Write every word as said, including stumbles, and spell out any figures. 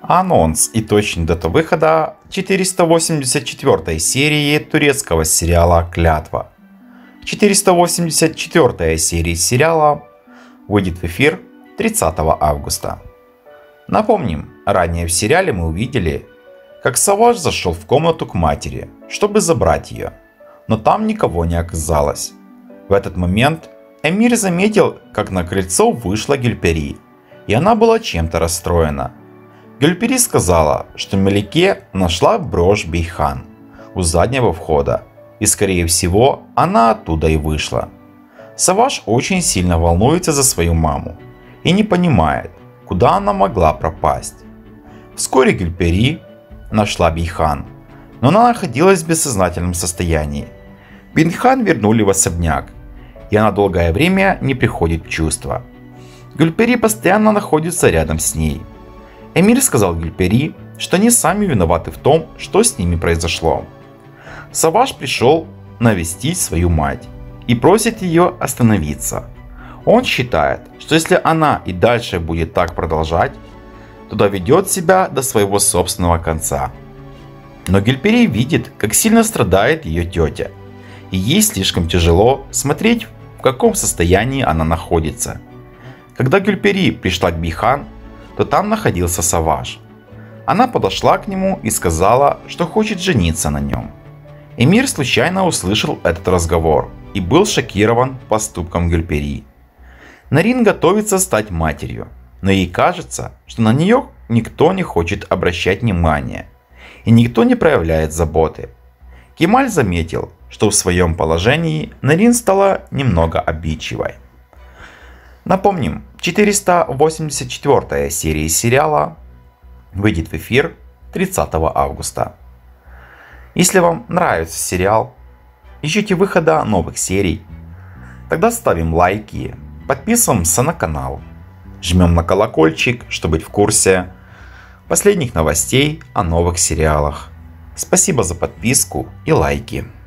Анонс и точная дата выхода четыреста восемьдесят четвёртой серии турецкого сериала «Клятва». четыреста восемьдесят четвёртая серия сериала выйдет в эфир тридцатого августа. Напомним, ранее в сериале мы увидели, как Саваш зашел в комнату к матери, чтобы забрать ее, но там никого не оказалось. В этот момент Эмир заметил, как на крыльцо вышла Гюльпери, и она была чем-то расстроена. Гюльпери сказала, что Мелике нашла брошь Бейхан у заднего входа, и скорее всего она оттуда и вышла. Саваш очень сильно волнуется за свою маму и не понимает, куда она могла пропасть. Вскоре Гюльпери нашла Бейхан, но она находилась в бессознательном состоянии. Бейхан вернули в особняк, и она долгое время не приходит в чувство. Гюльпери постоянно находится рядом с ней. Эмир сказал Гюльпери, что они сами виноваты в том, что с ними произошло. Саваш пришел навестить свою мать и просит ее остановиться. Он считает, что если она и дальше будет так продолжать, то доведет себя до своего собственного конца. Но Гюльпери видит, как сильно страдает ее тетя, и ей слишком тяжело смотреть, в каком состоянии она находится. Когда Гюльпери пришла к Бейхан, то там находился Саваш. Она подошла к нему и сказала, что хочет жениться на нем. Эмир случайно услышал этот разговор и был шокирован поступком Гюльпери. Нарин готовится стать матерью, но ей кажется, что на нее никто не хочет обращать внимания, и никто не проявляет заботы. Кемаль заметил, что в своем положении Нарин стала немного обидчивой. Напомним, четыреста восемьдесят четвёртая серия сериала выйдет в эфир тридцатого августа. Если вам нравится сериал, ищите выхода новых серий, тогда ставим лайки, подписываемся на канал, жмем на колокольчик, чтобы быть в курсе последних новостей о новых сериалах. Спасибо за подписку и лайки.